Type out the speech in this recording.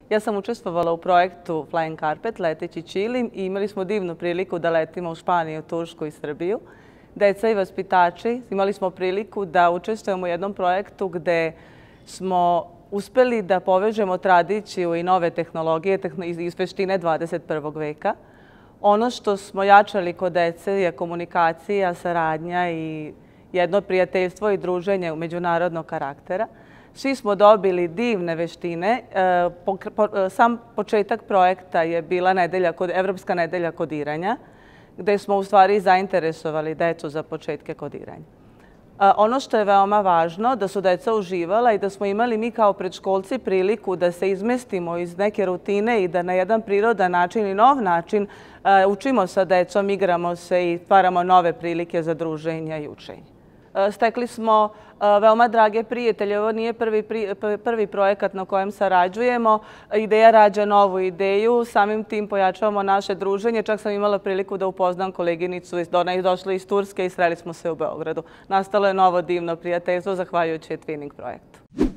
Ja sam učestvovala u projektu Flying Carpet, leteći ćilim, i imali smo divnu priliku da letimo u Španiju, Tursku i Srbiju. Deca i vaspitači imali smo priliku da učestvujemo u jednom projektu gde smo uspeli da povežemo tradiciju i nove tehnologije iz veštine 21. veka. Ono što smo jačali kod dece je komunikacija, saradnja i jedno prijateljstvo i druženje međunarodnog karaktera. Svi smo dobili divne veštine. Sam početak projekta je bila Evropska nedelja kodiranja, gde smo u stvari zainteresovali decu za početke kodiranja. Ono što je veoma važno, da su deca uživala i da smo imali mi kao predškolci priliku da se izmestimo iz neke rutine i da na jedan prirodan način i nov način učimo sa decom, igramo se i stvaramo nove prilike za druženja i učenje. Stekli smo veoma drage prijatelje. Ovo nije prvi projekat na kojem sarađujemo. Ideja rađa novu ideju. Samim tim pojačavamo naše druženje. Čak sam imala priliku da upoznam koleginicu. Ona je došla iz Turske i sreli smo se u Beogradu. Nastalo je novo divno prijateljstvo zahvaljujući Twinning projektu.